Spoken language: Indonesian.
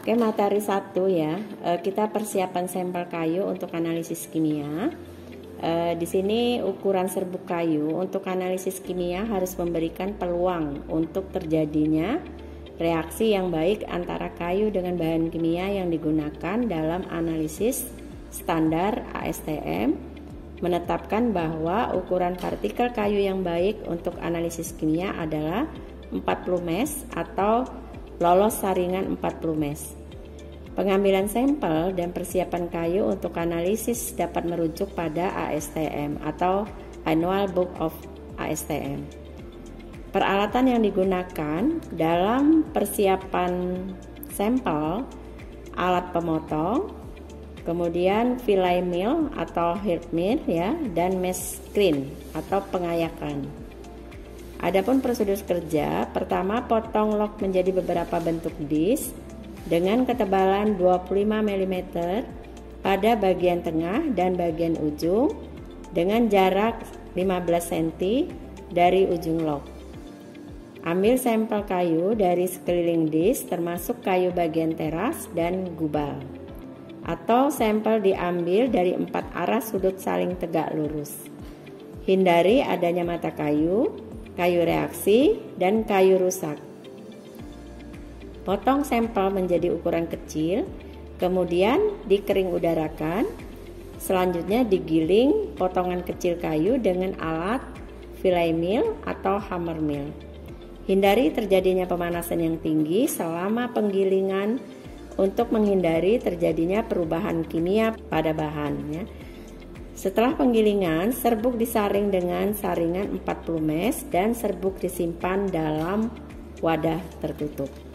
Oke, materi 1 ya. Kita persiapan sampel kayu untuk analisis kimia. Di sini ukuran serbuk kayu untuk analisis kimia harus memberikan peluang untuk terjadinya reaksi yang baik antara kayu dengan bahan kimia yang digunakan dalam analisis standar ASTM, menetapkan bahwa ukuran partikel kayu yang baik untuk analisis kimia adalah 40 mes atau lolos saringan 40 mes. Pengambilan sampel dan persiapan kayu untuk analisis dapat merujuk pada ASTM atau Annual Book of ASTM. Peralatan yang digunakan dalam persiapan sampel, alat pemotong, kemudian fillet mill atau heat mill ya, dan mesh screen atau pengayakan. Adapun prosedur kerja, pertama potong log menjadi beberapa bentuk disk dengan ketebalan 25 mm pada bagian tengah dan bagian ujung dengan jarak 15 cm dari ujung log. Ambil sampel kayu dari sekeliling disk termasuk kayu bagian teras dan gubal. Atau sampel diambil dari 4 arah sudut saling tegak lurus. Hindari adanya mata kayu, kayu reaksi, dan kayu rusak. Potong sampel menjadi ukuran kecil, kemudian dikering udarakan. Selanjutnya digiling potongan kecil kayu dengan alat fillet mill atau hammer mill. Hindari terjadinya pemanasan yang tinggi selama penggilingan untuk menghindari terjadinya perubahan kimia pada bahannya. Setelah penggilingan, serbuk disaring dengan saringan 40 mes dan serbuk disimpan dalam wadah tertutup.